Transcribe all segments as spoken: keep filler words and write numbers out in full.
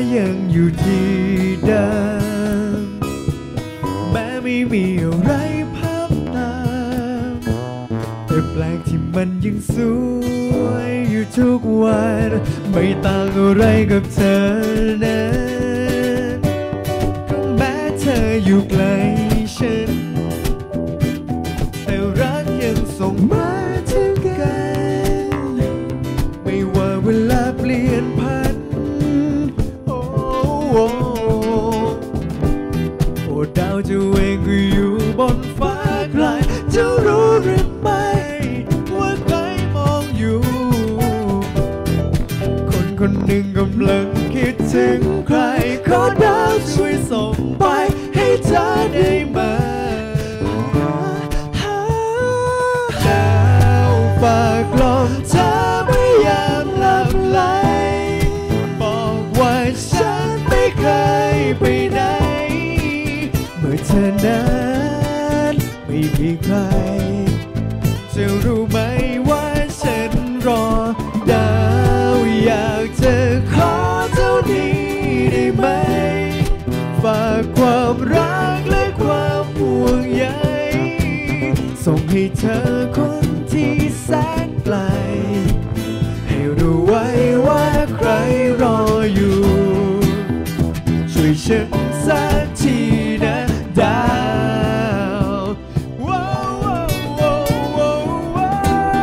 ยังอยู่ที่เดิมแม้ไม่มีอะไรพับตามแต่แปลกที่มันยังสวยอยู่ทุกวันไม่ต่างอะไรกับเธอนั้นแม้เธออยู่ไกลฉันแต่รักยังส่งมาถึงกันไม่ว่าเวลาเปลี่ยนผ่านโอ้โอ้โอ้ดาวจะเองก็อยู่บนฟ้าไกลจะรู้หรือไม่ว่าใครมองอยู่คนคนหนึ่งกำลังคิดถึงใครขอดาวช่วยส่งไปให้เธอได้ไหมดาวฝากกล่อมเธอไม่ยามหลับไหลบอกว่าฉันไม่เคยไปไหนเมื่อเธอนั้นไม่มีใครจะรู้ไหมว่าฉันรอดาวอยากจะขอเท่านี้ได้ไหมฝากความรักและความห่วงใยส่งให้เธอคนที่แสนไกลให้รู้ไว้ว่าใครรออยู่ช่วยฉันสักทีนะดาวว้าวว้าวว้าวว้าว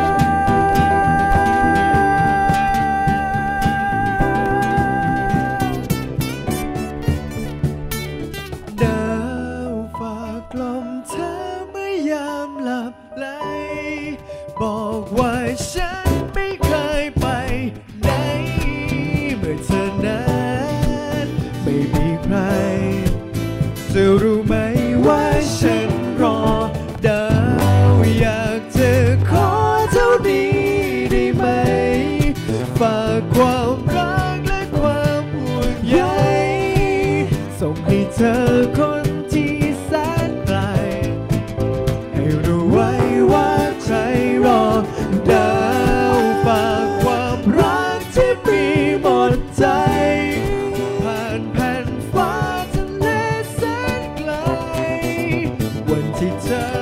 ดาวฝากกล่อมเธอเมื่อยามหลับไหลบอกว่าฉันไม่เคยไปไหนเมื่อเธอนั้นไม่มีใครจะรู้ไหมว่าฉันรอดาวอยากจะขอเท่านี้ได้ไหมฝากความรักและความห่วงใยส่งให้เธอคนที่แสนไกลให้รู้ไว้ว่าใครรอดาวฝากความรักที่มีหมดใจผ่านแผ่นฟ้าทะเลแสนไกลวันที่เธอ